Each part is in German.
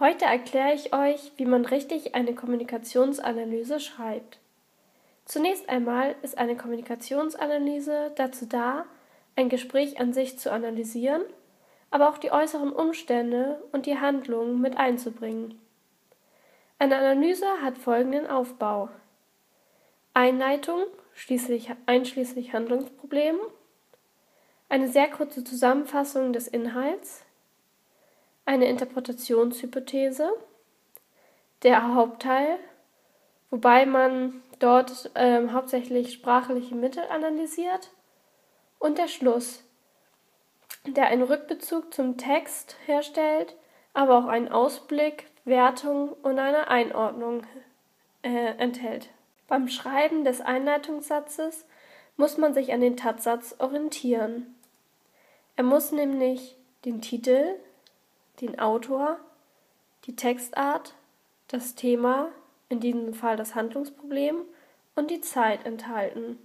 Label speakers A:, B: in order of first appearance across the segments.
A: Heute erkläre ich euch, wie man richtig eine Kommunikationsanalyse schreibt. Zunächst einmal ist eine Kommunikationsanalyse dazu da, ein Gespräch an sich zu analysieren, aber auch die äußeren Umstände und die Handlungen mit einzubringen. Eine Analyse hat folgenden Aufbau: Einleitung, einschließlich Handlungsproblemen, eine sehr kurze Zusammenfassung des Inhalts, eine Interpretationshypothese, der Hauptteil, wobei man dort hauptsächlich sprachliche Mittel analysiert, und der Schluss, der einen Rückbezug zum Text herstellt, aber auch einen Ausblick, Wertung und eine Einordnung enthält. Beim Schreiben des Einleitungssatzes muss man sich an den Tattsatz orientieren. Er muss nämlich den Titel, den Autor, die Textart, das Thema, in diesem Fall das Handlungsproblem, und die Zeit enthalten.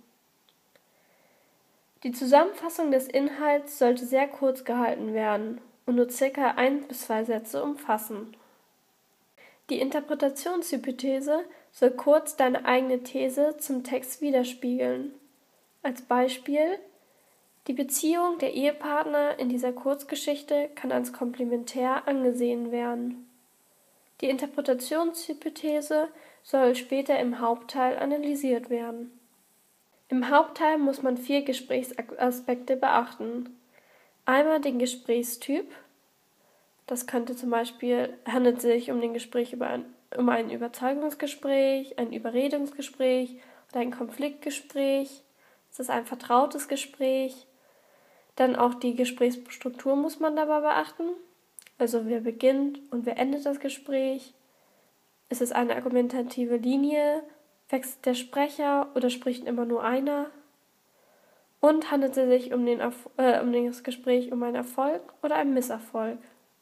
A: Die Zusammenfassung des Inhalts sollte sehr kurz gehalten werden und nur ca. 1 bis 2 Sätze umfassen. Die Interpretationshypothese soll kurz deine eigene These zum Text widerspiegeln. Als Beispiel: Die Beziehung der Ehepartner in dieser Kurzgeschichte kann als komplementär angesehen werden. Die Interpretationshypothese soll später im Hauptteil analysiert werden. Im Hauptteil muss man 4 Gesprächsaspekte beachten. Einmal den Gesprächstyp. Das könnte zum Beispiel, handelt es sich um um ein Überzeugungsgespräch, ein Überredungsgespräch oder ein Konfliktgespräch. Es ist ein vertrautes Gespräch. Dann auch die Gesprächsstruktur muss man dabei beachten. Also wer beginnt und wer endet das Gespräch? Ist es eine argumentative Linie? Wechselt der Sprecher oder spricht immer nur einer? Und handelt es sich um das Gespräch um einen Erfolg oder einen Misserfolg?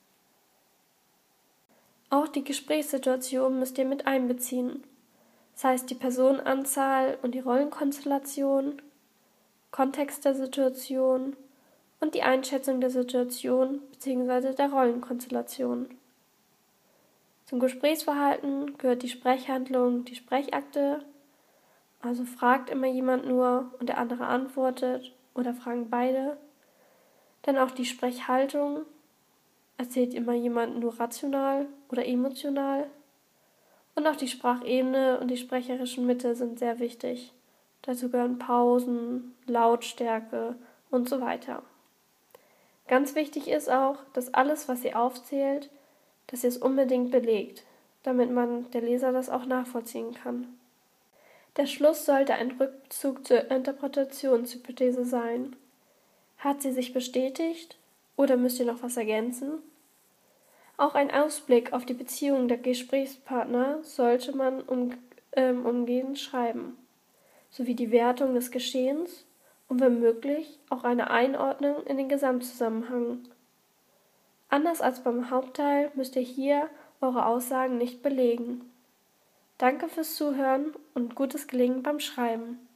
A: Auch die Gesprächssituation müsst ihr mit einbeziehen. Das heißt die Personenanzahl und die Rollenkonstellation, Kontext der Situation und die Einschätzung der Situation bzw. der Rollenkonstellation. Zum Gesprächsverhalten gehört die Sprechhandlung, die Sprechakte, also fragt immer jemand nur und der andere antwortet oder fragen beide. Dann auch die Sprechhaltung, erzählt immer jemand nur rational oder emotional. Und auch die Sprachebene und die sprecherischen Mittel sind sehr wichtig. Dazu gehören Pausen, Lautstärke und so weiter. Ganz wichtig ist auch, dass alles, was ihr aufzählt, dass ihr es unbedingt belegt, damit der Leser das auch nachvollziehen kann. Der Schluss sollte ein Rückbezug zur Interpretationshypothese sein. Hat sie sich bestätigt oder müsst ihr noch was ergänzen? Auch ein Ausblick auf die Beziehung der Gesprächspartner sollte man umgehend schreiben, sowie die Wertung des Geschehens und wenn möglich auch eine Einordnung in den Gesamtzusammenhang. Anders als beim Hauptteil müsst ihr hier eure Aussagen nicht belegen. Danke fürs Zuhören und gutes Gelingen beim Schreiben.